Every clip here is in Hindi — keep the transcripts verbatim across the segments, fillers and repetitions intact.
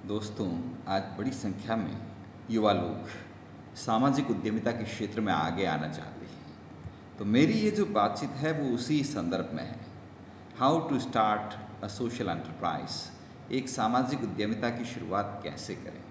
दोस्तों, आज बड़ी संख्या में युवा लोग सामाजिक उद्यमिता के क्षेत्र में आगे आना चाहते हैं। तो मेरी ये जो बातचीत है वो उसी संदर्भ में है। How to start a social enterprise, एक सामाजिक उद्यमिता की शुरुआत कैसे करें।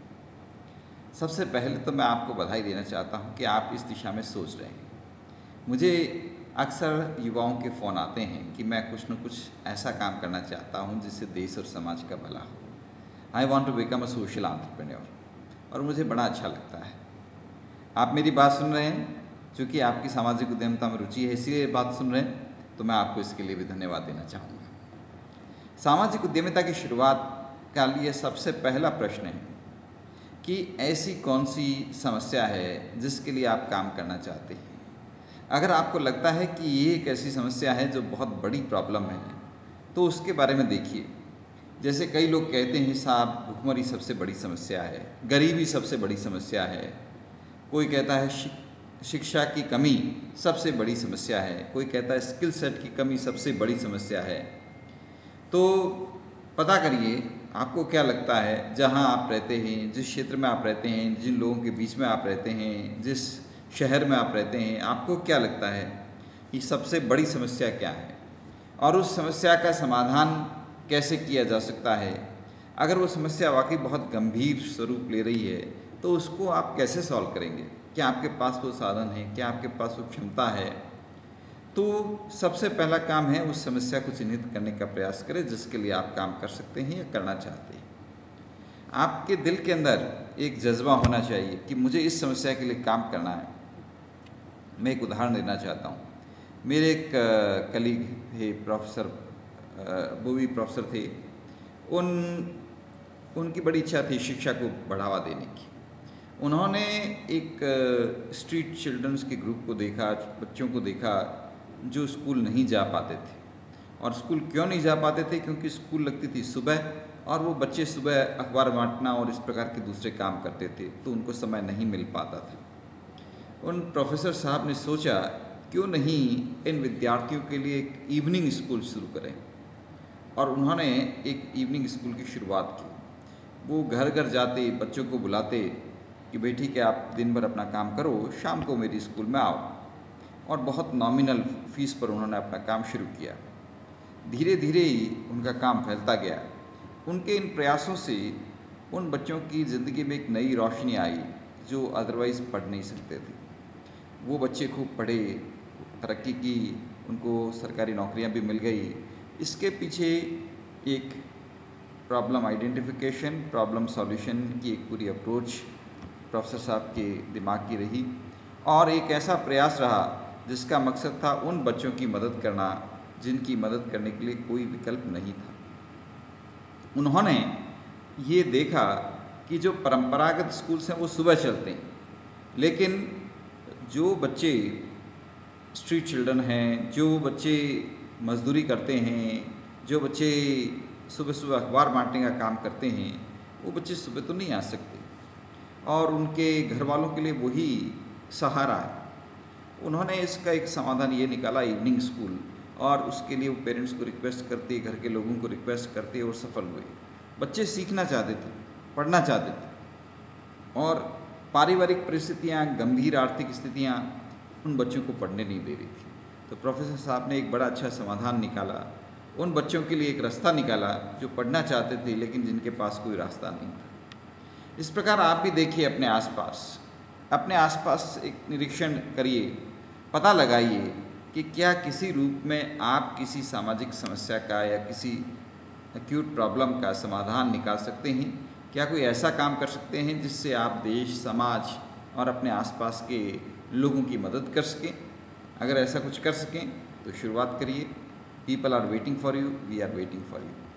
सबसे पहले तो मैं आपको बधाई देना चाहता हूँ कि आप इस दिशा में सोच रहे हैं। मुझे अक्सर युवाओं के फ़ोन आते हैं कि मैं कुछ न कुछ ऐसा काम करना चाहता हूँ जिससे देश और समाज का भला हो। I want to become a social entrepreneur, और मुझे बड़ा अच्छा लगता है। आप मेरी बात सुन रहे हैं, चूँकि आपकी सामाजिक उद्यमिता में रुचि है इसलिए बात सुन रहे हैं, तो मैं आपको इसके लिए भी धन्यवाद देना चाहूँगा। सामाजिक उद्यमिता की शुरुआत का लिए सबसे पहला प्रश्न है कि ऐसी कौन सी समस्या है जिसके लिए आप काम करना चाहते हैं। अगर आपको लगता है कि ये एक ऐसी समस्या है जो बहुत बड़ी प्रॉब्लम है, तो उसके बारे में देखिए। जैसे कई लोग कहते हैं साहब भुखमरी सबसे बड़ी समस्या है, गरीबी सबसे बड़ी समस्या है, कोई कहता है शिक्षा की कमी सबसे बड़ी समस्या है, कोई कहता है स्किल सेट की कमी सबसे बड़ी समस्या है। तो पता करिए आपको क्या लगता है, जहां आप रहते हैं, जिस क्षेत्र में आप रहते हैं, जिन लोगों के बीच में आप रहते हैं, जिस शहर में आप रहते हैं, आपको क्या लगता है कि सबसे बड़ी समस्या क्या है और उस समस्या का समाधान कैसे किया जा सकता है। अगर वो समस्या वाकई बहुत गंभीर स्वरूप ले रही है तो उसको आप कैसे सॉल्व करेंगे। क्या आपके पास वो साधन है, क्या आपके पास वो क्षमता है। तो सबसे पहला काम है उस समस्या को चिन्हित करने का प्रयास करें जिसके लिए आप काम कर सकते हैं या करना चाहते हैं। आपके दिल के अंदर एक जज्बा होना चाहिए कि मुझे इस समस्या के लिए काम करना है। मैं एक उदाहरण देना चाहता हूँ। मेरे एक कलीग थे, प्रोफेसर, वो भी प्रोफेसर थे। उन उनकी बड़ी इच्छा थी शिक्षा को बढ़ावा देने की। उन्होंने एक स्ट्रीट चिल्ड्रंस के ग्रुप को देखा, बच्चों को देखा जो स्कूल नहीं जा पाते थे। और स्कूल क्यों नहीं जा पाते थे? क्योंकि स्कूल लगती थी सुबह और वो बच्चे सुबह अखबार बांटना और इस प्रकार के दूसरे काम करते थे, तो उनको समय नहीं मिल पाता था। उन प्रोफेसर साहब ने सोचा क्यों नहीं इन विद्यार्थियों के लिए एक इवनिंग स्कूल शुरू करें, और उन्होंने एक इवनिंग स्कूल की शुरुआत की। वो घर घर जाते, बच्चों को बुलाते कि भाई ठीक है आप दिन भर अपना काम करो, शाम को मेरी स्कूल में आओ, और बहुत नॉमिनल फीस पर उन्होंने अपना काम शुरू किया। धीरे धीरे ही उनका काम फैलता गया। उनके इन प्रयासों से उन बच्चों की ज़िंदगी में एक नई रोशनी आई जो अदरवाइज़ पढ़ नहीं सकते थे। वो बच्चे खूब पढ़े, तरक्की की, उनको सरकारी नौकरियां भी मिल गई। इसके पीछे एक प्रॉब्लम आइडेंटिफिकेशन, प्रॉब्लम सॉल्यूशन की एक पूरी अप्रोच प्रोफेसर साहब के दिमाग की रही, और एक ऐसा प्रयास रहा जिसका मकसद था उन बच्चों की मदद करना जिनकी मदद करने के लिए कोई विकल्प नहीं था। उन्होंने ये देखा कि जो परंपरागत स्कूल्स हैं वो सुबह चलते हैं, लेकिन जो बच्चे स्ट्रीट चिल्ड्रन हैं, जो बच्चे मजदूरी करते हैं, जो बच्चे सुबह सुबह अखबार बांटने का काम करते हैं, वो बच्चे सुबह तो नहीं आ सकते, और उनके घर वालों के लिए वही सहारा है। उन्होंने इसका एक समाधान ये निकाला, इवनिंग स्कूल, और उसके लिए वो पेरेंट्स को रिक्वेस्ट करते, घर के लोगों को रिक्वेस्ट करते, और सफल हुए। बच्चे सीखना चाहते थे, पढ़ना चाहते थे, और पारिवारिक परिस्थितियाँ, गंभीर आर्थिक स्थितियाँ उन बच्चों को पढ़ने नहीं दे रही थी। तो प्रोफेसर साहब ने एक बड़ा अच्छा समाधान निकाला, उन बच्चों के लिए एक रास्ता निकाला जो पढ़ना चाहते थे लेकिन जिनके पास कोई रास्ता नहीं था। इस प्रकार आप भी देखिए अपने आसपास, अपने आसपास एक निरीक्षण करिए, पता लगाइए कि क्या किसी रूप में आप किसी सामाजिक समस्या का या किसी एक्यूट प्रॉब्लम का समाधान निकाल सकते हैं। क्या कोई ऐसा काम कर सकते हैं जिससे आप देश, समाज और अपने आसपास के लोगों की मदद कर सकें। अगर ऐसा कुछ कर सकें तो शुरुआत करिए। People are waiting for you, we are waiting for you.